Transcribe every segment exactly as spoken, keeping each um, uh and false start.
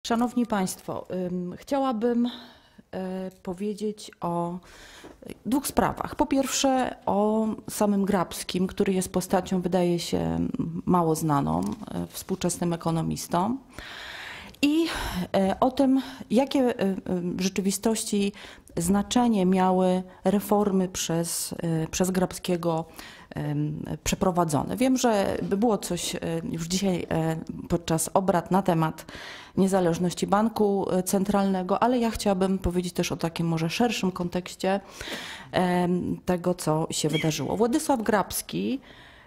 Szanowni Państwo, chciałabym powiedzieć o dwóch sprawach. Po pierwsze o samym Grabskim, który jest postacią, wydaje się, mało znaną współczesnym ekonomistom. I o tym, jakie w rzeczywistości znaczenie miały reformy przez, przez Grabskiego przeprowadzone. Wiem, że było coś już dzisiaj podczas obrad na temat niezależności banku centralnego, ale ja chciałabym powiedzieć też o takim może szerszym kontekście tego, co się wydarzyło. Władysław Grabski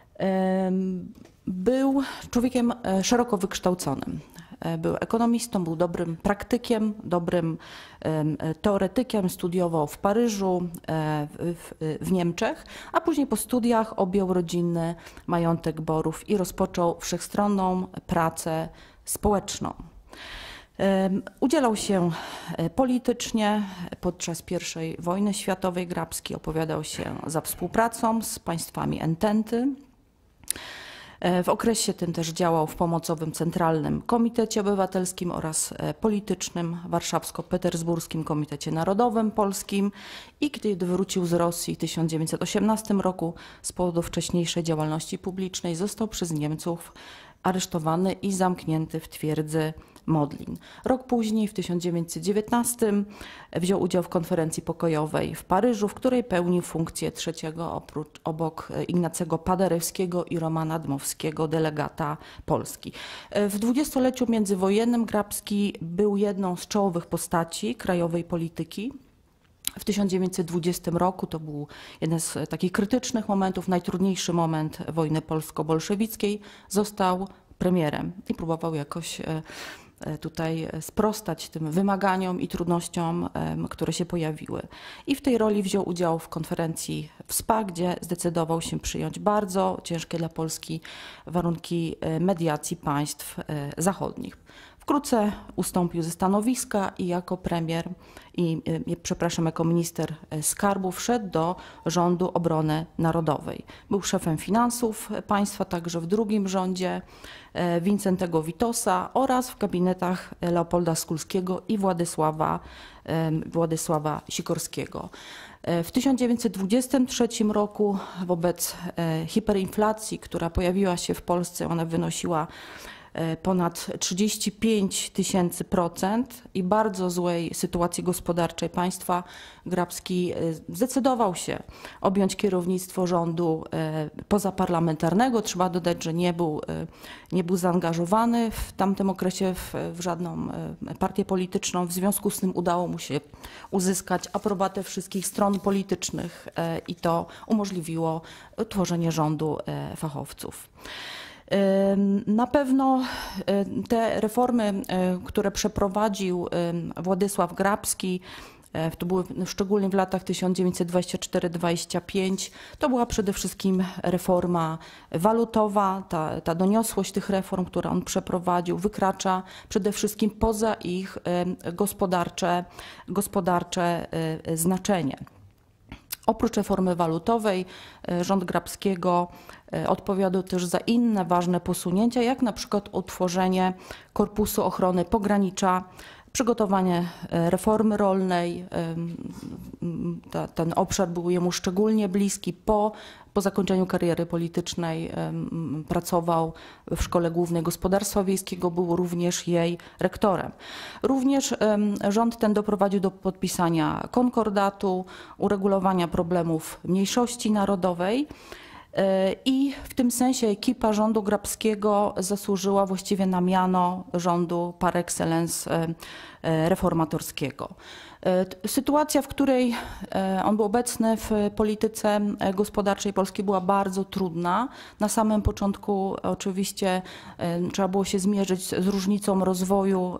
był człowiekiem szeroko wykształconym. Był ekonomistą, był dobrym praktykiem, dobrym teoretykiem, studiował w Paryżu, w, w Niemczech, a później po studiach objął rodzinny majątek Borów i rozpoczął wszechstronną pracę społeczną. Udzielał się politycznie podczas pierwszej wojny światowej. Grabski opowiadał się za współpracą z państwami Ententy. W okresie tym też działał w pomocowym Centralnym Komitecie Obywatelskim oraz politycznym Warszawsko-Petersburskim Komitecie Narodowym Polskim i kiedy wrócił z Rosji w tysiąc dziewięćset osiemnastym roku z powodu wcześniejszej działalności publicznej został przez Niemców aresztowany i zamknięty w twierdzy Modlin. Rok później, w tysiąc dziewięćset dziewiętnastym, wziął udział w konferencji pokojowej w Paryżu, w której pełnił funkcję trzeciego oprócz, obok Ignacego Paderewskiego i Romana Dmowskiego delegata Polski. W dwudziestoleciu międzywojennym Grabski był jedną z czołowych postaci krajowej polityki. W tysiąc dziewięćset dwudziestym roku to był jeden z takich krytycznych momentów, najtrudniejszy moment wojny polsko-bolszewickiej. Został premierem i próbował jakoś tutaj sprostać tym wymaganiom i trudnościom, które się pojawiły. I w tej roli wziął udział w konferencji w Spa, gdzie zdecydował się przyjąć bardzo ciężkie dla Polski warunki mediacji państw zachodnich. Wkrótce ustąpił ze stanowiska i jako premier i, przepraszam, jako minister skarbu wszedł do rządu obrony narodowej. Był szefem finansów państwa, także w drugim rządzie Wincentego Witosa oraz w gabinetach Leopolda Skulskiego i Władysława, Władysława Sikorskiego. W tysiąc dziewięćset dwudziestym trzecim roku wobec hiperinflacji, która pojawiła się w Polsce, ona wynosiła ponad trzydzieści pięć tysięcy procent i bardzo złej sytuacji gospodarczej państwa, Grabski zdecydował się objąć kierownictwo rządu pozaparlamentarnego. Trzeba dodać, że nie był, nie był zaangażowany w tamtym okresie w, w żadną partię polityczną. W związku z tym udało mu się uzyskać aprobatę wszystkich stron politycznych i to umożliwiło tworzenie rządu fachowców. Na pewno te reformy, które przeprowadził Władysław Grabski, to były szczególnie w latach tysiąc dziewięćset dwudziestym czwartym do dwudziestego piątego, to była przede wszystkim reforma walutowa. Ta, ta doniosłość tych reform, które on przeprowadził, wykracza przede wszystkim poza ich gospodarcze, gospodarcze znaczenie. Oprócz reformy walutowej rząd Grabskiego odpowiadał też za inne ważne posunięcia, jak na przykład utworzenie Korpusu Ochrony Pogranicza, przygotowanie reformy rolnej. Ta, ten obszar był jemu szczególnie bliski. Po, po zakończeniu kariery politycznej pracował w Szkole Głównej Gospodarstwa Wiejskiego, był również jej rektorem. Również rząd ten doprowadził do podpisania konkordatu, uregulowania problemów mniejszości narodowej. I w tym sensie ekipa rządu Grabskiego zasłużyła właściwie na miano rządu par excellence reformatorskiego. Sytuacja, w której on był obecny w polityce gospodarczej Polski, była bardzo trudna. Na samym początku oczywiście trzeba było się zmierzyć z różnicą rozwoju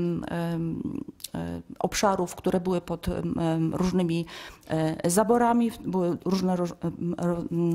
obszarów, które były pod różnymi zaborami, były różne poziomy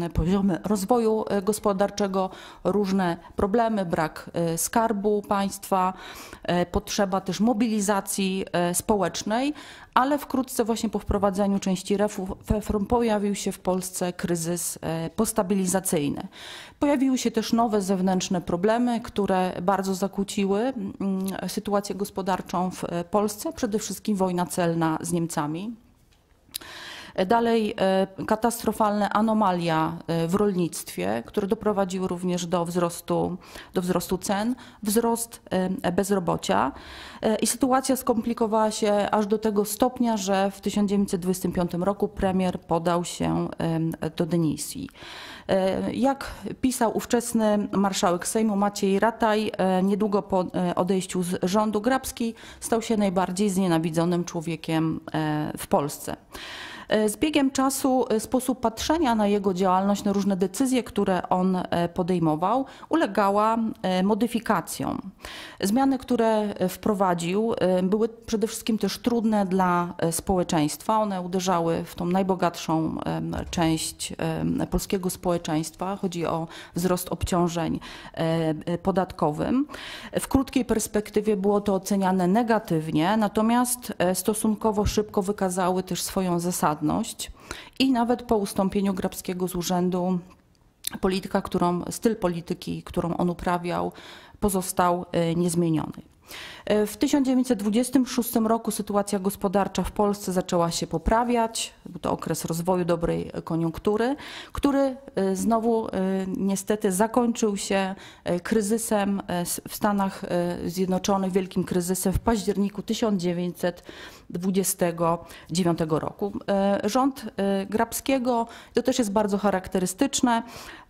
rozwoju gospodarczego, różne problemy, brak skarbu państwa, potrzeba też mobilizacji społecznej, ale wkrótce właśnie po wprowadzeniu części reform pojawił się w Polsce kryzys postabilizacyjny. Pojawiły się też nowe zewnętrzne problemy, które bardzo zakłóciły sytuację gospodarczą w Polsce, przede wszystkim wojna celna z Niemcami. Dalej katastrofalne anomalia w rolnictwie, które doprowadziły również do wzrostu, do wzrostu cen, wzrost bezrobocia i sytuacja skomplikowała się aż do tego stopnia, że w tysiąc dziewięćset dwudziestym piątym roku premier podał się do dymisji. Jak pisał ówczesny marszałek Sejmu Maciej Rataj, niedługo po odejściu z rządu Grabski stał się najbardziej znienawidzonym człowiekiem w Polsce. Z biegiem czasu sposób patrzenia na jego działalność, na różne decyzje, które on podejmował, ulegała modyfikacjom. Zmiany, które wprowadził, były przede wszystkim też trudne dla społeczeństwa. One uderzały w tą najbogatszą część polskiego społeczeństwa. Chodzi o wzrost obciążeń podatkowym. W krótkiej perspektywie było to oceniane negatywnie, natomiast stosunkowo szybko wykazały też swoją zasadność. I nawet po ustąpieniu Grabskiego z urzędu polityka, którą, styl polityki, którą on uprawiał, pozostał niezmieniony. W tysiąc dziewięćset dwudziestym szóstym roku sytuacja gospodarcza w Polsce zaczęła się poprawiać. Był to okres rozwoju dobrej koniunktury, który znowu niestety zakończył się kryzysem w Stanach Zjednoczonych, wielkim kryzysem w październiku tysiąc dziewięćset dwudziestego dziewiątego roku. Rząd Grabskiego, to też jest bardzo charakterystyczne,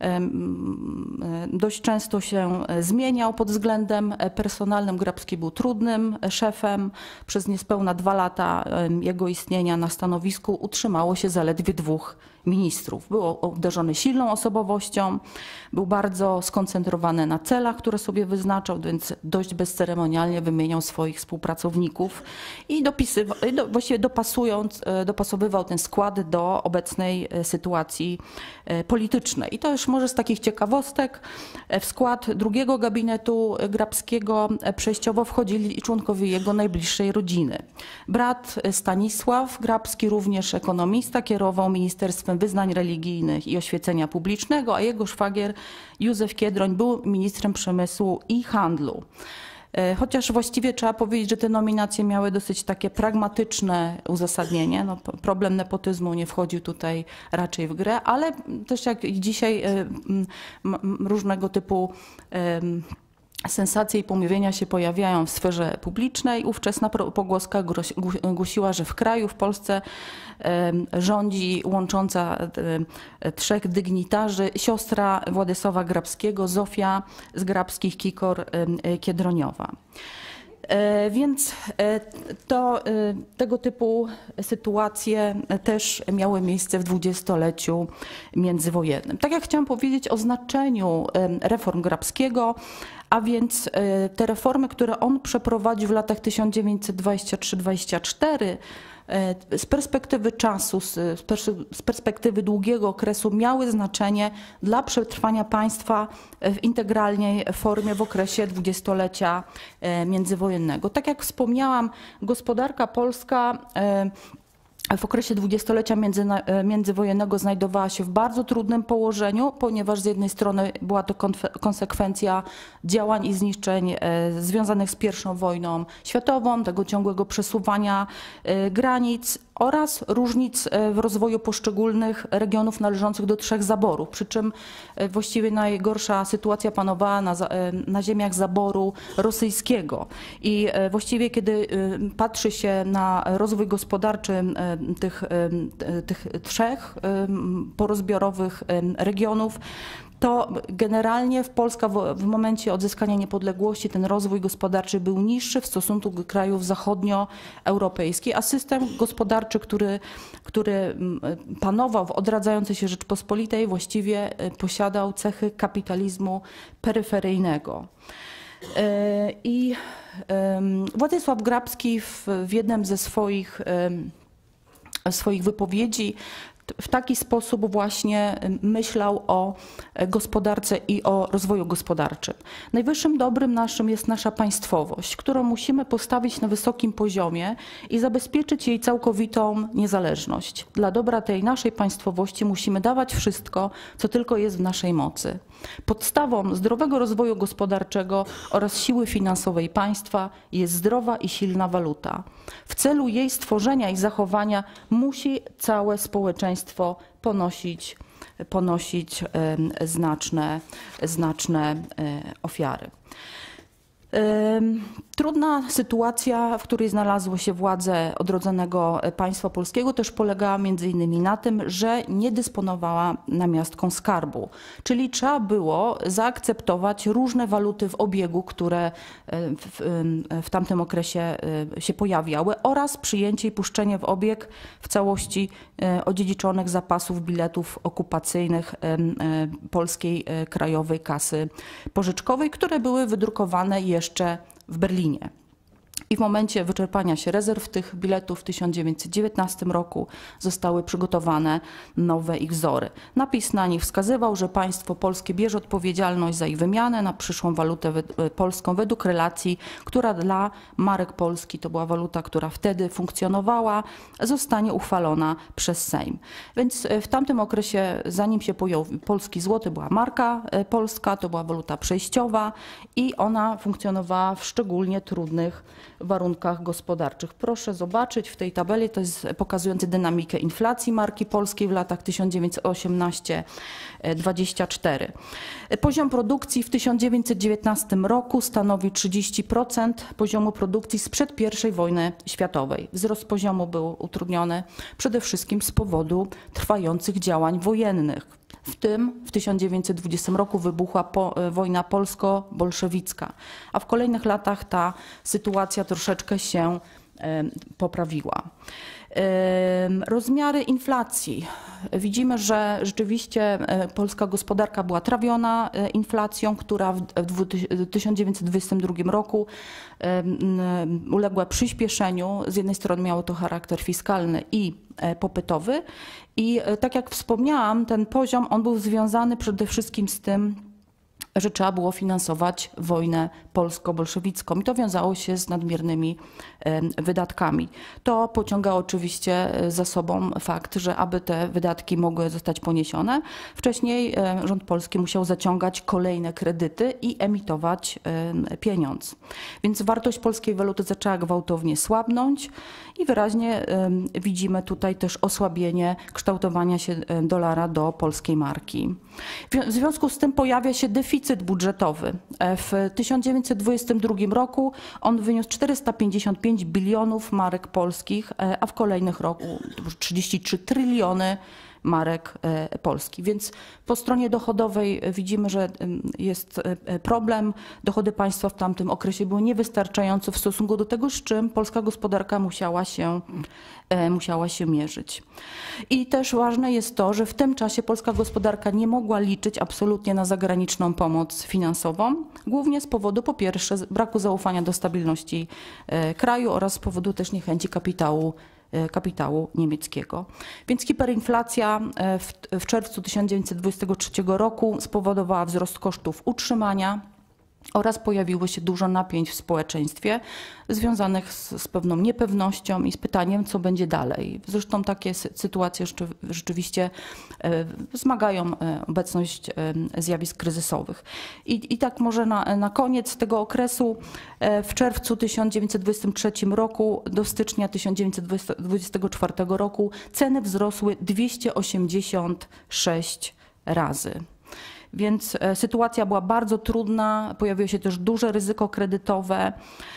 dość często się zmieniał pod względem personalnym. Grabski był trudnym szefem. Przez niespełna dwa lata jego istnienia na stanowisku utrzymało się zaledwie dwóch ministrów. Był obdarzony silną osobowością, był bardzo skoncentrowany na celach, które sobie wyznaczał, więc dość bezceremonialnie wymieniał swoich współpracowników i dopisywał, właściwie dopasując, dopasowywał ten skład do obecnej sytuacji politycznej. I to już może z takich ciekawostek. W skład drugiego gabinetu Grabskiego przejściowo wchodzili członkowie jego najbliższej rodziny. Brat Stanisław Grabski, również ekonomista, kierował Ministerstwem Wyznań Religijnych i Oświecenia Publicznego, a jego szwagier Józef Kiedroń był ministrem przemysłu i handlu. Chociaż właściwie trzeba powiedzieć, że te nominacje miały dosyć takie pragmatyczne uzasadnienie. No, problem nepotyzmu nie wchodził tutaj raczej w grę, ale też jak dzisiaj różnego typu sensacje i pomówienia się pojawiają w sferze publicznej. Ówczesna pogłoska głosiła, że w kraju, w Polsce rządzi łącząca trzech dygnitarzy siostra Władysława Grabskiego, Zofia z Grabskich Kikor Kiedroniowa. Więc to, tego typu sytuacje też miały miejsce w dwudziestoleciu międzywojennym. Tak jak chciałam powiedzieć o znaczeniu reform Grabskiego, a więc te reformy, które on przeprowadził w latach tysiąc dziewięćset dwudziestym trzecim do dwudziestego czwartego, z perspektywy czasu, z perspektywy długiego okresu miały znaczenie dla przetrwania państwa w integralnej formie w okresie dwudziestolecia międzywojennego. Tak jak wspomniałam, gospodarka polska w okresie dwudziestolecia międzywojennego znajdowała się w bardzo trudnym położeniu, ponieważ z jednej strony była to konsekwencja działań i zniszczeń związanych z pierwszą wojną światową, tego ciągłego przesuwania granic oraz różnic w rozwoju poszczególnych regionów należących do trzech zaborów. Przy czym właściwie najgorsza sytuacja panowała na, na ziemiach zaboru rosyjskiego. I właściwie kiedy patrzy się na rozwój gospodarczy tych, tych trzech porozbiorowych regionów, to generalnie w Polska w, w momencie odzyskania niepodległości ten rozwój gospodarczy był niższy w stosunku do krajów zachodnioeuropejskich, a system gospodarczy, który, który panował w odradzającej się Rzeczpospolitej, właściwie posiadał cechy kapitalizmu peryferyjnego. I Władysław Grabski w, w jednym ze swoich, swoich wypowiedzi w taki sposób właśnie myślał o gospodarce i o rozwoju gospodarczym. Najwyższym dobrem naszym jest nasza państwowość, którą musimy postawić na wysokim poziomie i zabezpieczyć jej całkowitą niezależność. Dla dobra tej naszej państwowości musimy dawać wszystko, co tylko jest w naszej mocy. Podstawą zdrowego rozwoju gospodarczego oraz siły finansowej państwa jest zdrowa i silna waluta. W celu jej stworzenia i zachowania musi całe społeczeństwo ponosić, ponosić znaczne, znaczne ofiary. Trudna sytuacja, w której znalazło się władze odrodzonego państwa polskiego, też polegała między innymi na tym, że nie dysponowała namiastką skarbu. Czyli trzeba było zaakceptować różne waluty w obiegu, które w, w tamtym okresie się pojawiały, oraz przyjęcie i puszczenie w obieg w całości odziedziczonych zapasów biletów okupacyjnych Polskiej Krajowej Kasy Pożyczkowej, które były wydrukowane jeszcze w Berlinie. I w momencie wyczerpania się rezerw tych biletów w tysiąc dziewięćset dziewiętnastym roku zostały przygotowane nowe ich wzory. Napis na nich wskazywał, że państwo polskie bierze odpowiedzialność za ich wymianę na przyszłą walutę polską według relacji, która dla marek Polski, to była waluta, która wtedy funkcjonowała, zostanie uchwalona przez Sejm. Więc w tamtym okresie, zanim się pojawił polski złoty, była marka polska, to była waluta przejściowa i ona funkcjonowała w szczególnie trudnych warunkach gospodarczych. Proszę zobaczyć w tej tabeli, to jest pokazujący dynamikę inflacji marki polskiej w latach tysiąc dziewięćset osiemnaście do dwudziestego czwartego. Poziom produkcji w tysiąc dziewięćset dziewiętnastym roku stanowi trzydzieści procent poziomu produkcji sprzed pierwszej wojny światowej. Wzrost poziomu był utrudniony przede wszystkim z powodu trwających działań wojennych. W tym w tysiąc dziewięćset dwudziestym roku wybuchła po, wojna polsko-bolszewicka, a w kolejnych latach ta sytuacja troszeczkę się e, poprawiła. E, rozmiary inflacji. Widzimy, że rzeczywiście polska gospodarka była trawiona inflacją, która w tysiąc dziewięćset dwudziestym drugim roku uległa przyspieszeniu. Z jednej strony miało to charakter fiskalny i popytowy. I tak jak wspomniałam, ten poziom on był związany przede wszystkim z tym, że trzeba było finansować wojnę polsko-bolszewicką i to wiązało się z nadmiernymi wydatkami. To pociągało oczywiście za sobą fakt, że aby te wydatki mogły zostać poniesione, wcześniej rząd polski musiał zaciągać kolejne kredyty i emitować pieniądz. Więc wartość polskiej waluty zaczęła gwałtownie słabnąć i wyraźnie widzimy tutaj też osłabienie kształtowania się dolara do polskiej marki. W związku z tym pojawia się deficyt budżetowy. W tysiąc dziewięćset dwudziestym drugim roku on wyniósł czterysta pięćdziesiąt pięć bilionów marek polskich, a w kolejnych roku trzydzieści trzy tryliony marek polskich. Więc po stronie dochodowej widzimy, że jest problem. Dochody państwa w tamtym okresie były niewystarczające w stosunku do tego, z czym polska gospodarka musiała się, musiała się mierzyć. I też ważne jest to, że w tym czasie polska gospodarka nie mogła liczyć absolutnie na zagraniczną pomoc finansową, głównie z powodu po pierwsze braku zaufania do stabilności kraju oraz z powodu też niechęci kapitału kapitału niemieckiego. Więc hiperinflacja w, w czerwcu tysiąc dziewięćset dwudziestego trzeciego roku spowodowała wzrost kosztów utrzymania oraz pojawiło się dużo napięć w społeczeństwie związanych z, z pewną niepewnością i z pytaniem, co będzie dalej. Zresztą takie sytuacje rzeczywiście wzmagają obecność zjawisk kryzysowych. I, i tak może na, na koniec tego okresu, w czerwcu tysiąc dziewięćset dwudziestego trzeciego roku do stycznia tysiąc dziewięćset dwudziestego czwartego roku ceny wzrosły dwieście osiemdziesiąt sześć razy. Więc sytuacja była bardzo trudna, pojawiło się też duże ryzyko kredytowe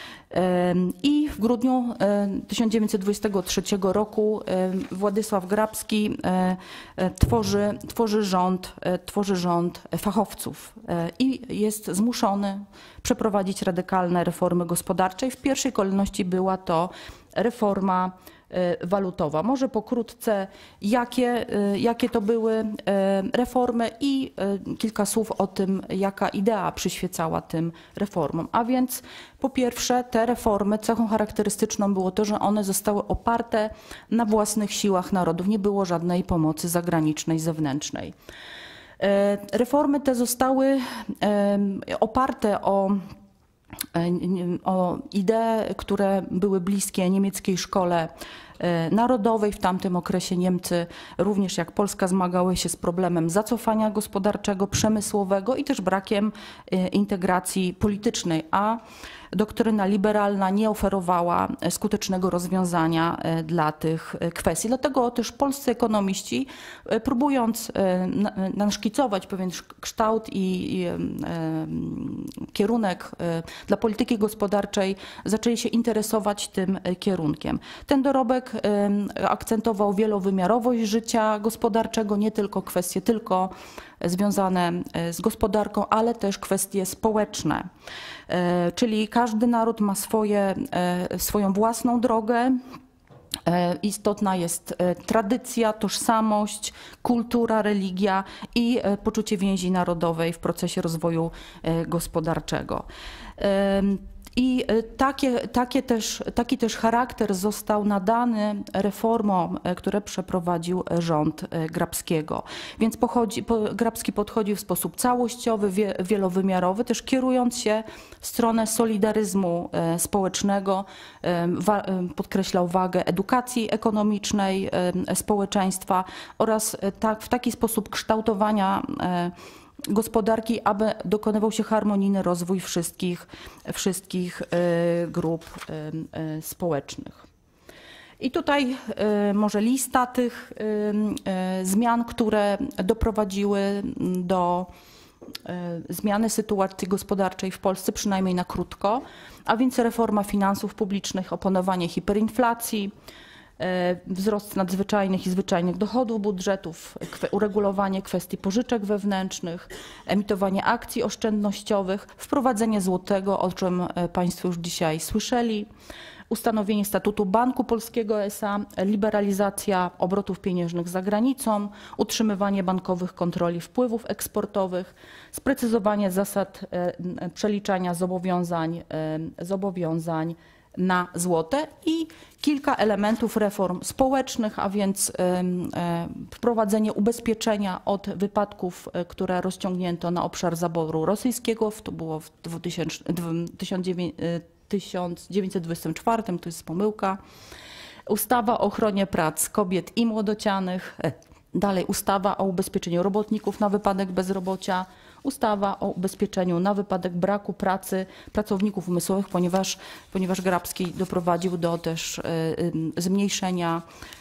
i w grudniu tysiąc dziewięćset dwudziestego trzeciego roku Władysław Grabski tworzy, tworzy, rząd, tworzy rząd fachowców i jest zmuszony przeprowadzić radykalne reformy gospodarcze. I w pierwszej kolejności była to reforma walutowa. Może pokrótce, jakie, jakie to były reformy i kilka słów o tym, jaka idea przyświecała tym reformom. A więc po pierwsze, te reformy, cechą charakterystyczną było to, że one zostały oparte na własnych siłach narodów. Nie było żadnej pomocy zagranicznej, zewnętrznej. Reformy te zostały oparte o, o idee, które były bliskie niemieckiej szkole narodowej. W tamtym okresie Niemcy, również jak Polska, zmagały się z problemem zacofania gospodarczego, przemysłowego i też brakiem integracji politycznej, a doktryna liberalna nie oferowała skutecznego rozwiązania dla tych kwestii. Dlatego też polscy ekonomiści, próbując naszkicować pewien kształt i, i kierunek dla polityki gospodarczej, zaczęli się interesować tym kierunkiem. Ten dorobek akcentował wielowymiarowość życia gospodarczego, nie tylko kwestie tylko związane z gospodarką, ale też kwestie społeczne. Czyli każdy naród ma swoje, swoją własną drogę. Istotna jest tradycja, tożsamość, kultura, religia i poczucie więzi narodowej w procesie rozwoju gospodarczego. I takie, takie też, taki też charakter został nadany reformom, które przeprowadził rząd Grabskiego. Więc pochodzi, Grabski podchodził w sposób całościowy, wie, wielowymiarowy, też kierując się w stronę solidaryzmu społecznego, wa, podkreślał wagę edukacji ekonomicznej społeczeństwa oraz tak, w taki sposób kształtowania gospodarki, aby dokonywał się harmonijny rozwój wszystkich, wszystkich grup społecznych. I tutaj może lista tych zmian, które doprowadziły do zmiany sytuacji gospodarczej w Polsce, przynajmniej na krótko, a więc reforma finansów publicznych, opanowanie hiperinflacji, wzrost nadzwyczajnych i zwyczajnych dochodów budżetów, uregulowanie kwestii pożyczek wewnętrznych, emitowanie akcji oszczędnościowych, wprowadzenie złotego, o czym Państwo już dzisiaj słyszeli, ustanowienie statutu Banku Polskiego S A, liberalizacja obrotów pieniężnych za granicą, utrzymywanie bankowych kontroli wpływów eksportowych, sprecyzowanie zasad przeliczania zobowiązań, zobowiązań na złote i kilka elementów reform społecznych, a więc wprowadzenie ubezpieczenia od wypadków, które rozciągnięto na obszar zaboru rosyjskiego, to było w tysiąc dziewięćset dwudziestym czwartym, to jest pomyłka, ustawa o ochronie prac kobiet i młodocianych, dalej ustawa o ubezpieczeniu robotników na wypadek bezrobocia, ustawa o ubezpieczeniu na wypadek braku pracy pracowników umysłowych, ponieważ, ponieważ Grabski doprowadził do też zmniejszenia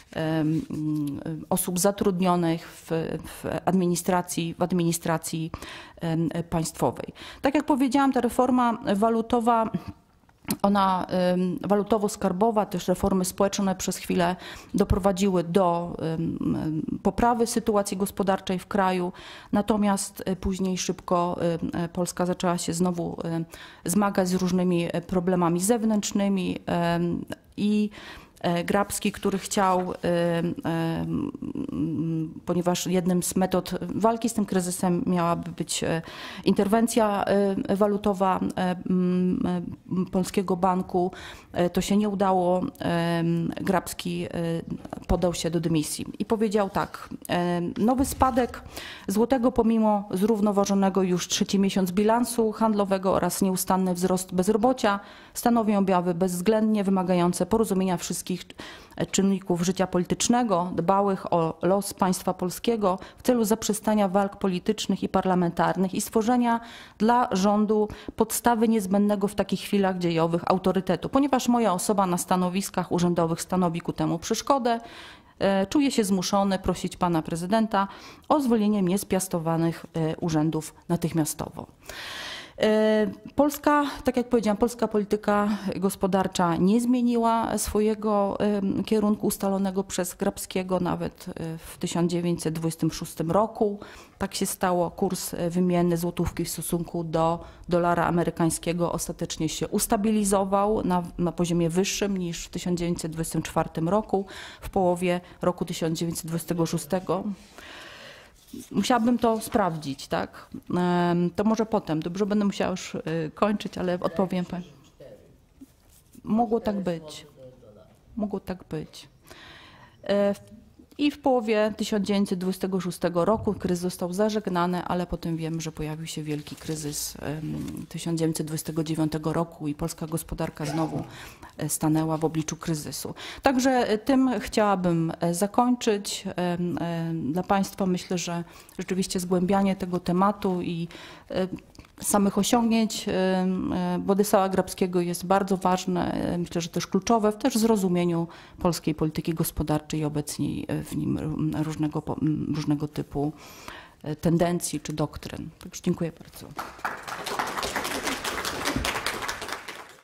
osób zatrudnionych w, w administracji, w administracji państwowej. Tak jak powiedziałam, ta reforma walutowa, ona walutowo-skarbowa, też reformy społeczne, one przez chwilę doprowadziły do poprawy sytuacji gospodarczej w kraju, natomiast później szybko Polska zaczęła się znowu zmagać z różnymi problemami zewnętrznymi i Grabski, który chciał, ponieważ jednym z metod walki z tym kryzysem miałaby być interwencja walutowa Polskiego Banku, to się nie udało. Grabski podał się do dymisji i powiedział tak: nowy spadek złotego pomimo zrównoważonego już trzeci miesiąc bilansu handlowego oraz nieustanny wzrost bezrobocia stanowią objawy bezwzględnie wymagające porozumienia wszystkich czynników życia politycznego, dbałych o los państwa polskiego w celu zaprzestania walk politycznych i parlamentarnych i stworzenia dla rządu podstawy niezbędnego w takich chwilach dziejowych autorytetu. Ponieważ moja osoba na stanowiskach urzędowych stanowi ku temu przeszkodę, czuję się zmuszony prosić pana prezydenta o zwolnienie mnie z piastowanych urzędów natychmiastowo. Polska, tak jak powiedziałam, polska polityka gospodarcza nie zmieniła swojego kierunku ustalonego przez Grabskiego nawet w tysiąc dziewięćset dwudziestym szóstym roku. Tak się stało. Kurs wymienny złotówki w stosunku do dolara amerykańskiego ostatecznie się ustabilizował na, na poziomie wyższym niż w tysiąc dziewięćset dwudziestym czwartym roku. W połowie roku tysiąc dziewięćset dwudziestego szóstego. Musiałabym to sprawdzić, tak? To może potem. Dobrze, będę musiała już kończyć, ale odpowiem. Mogło tak być. Mogło tak być. I w połowie tysiąc dziewięćset dwudziestego szóstego roku kryzys został zażegnany, ale potem wiemy, że pojawił się wielki kryzys tysiąc dziewięćset dwudziestego dziewiątego roku i polska gospodarka znowu stanęła w obliczu kryzysu. Także tym chciałabym zakończyć. Dla Państwa myślę, że rzeczywiście zgłębianie tego tematu i samych osiągnięć Władysława Grabskiego jest bardzo ważne, myślę, że też kluczowe w też zrozumieniu polskiej polityki gospodarczej i obecnej w nim różnego, różnego typu tendencji czy doktryn. Także dziękuję bardzo.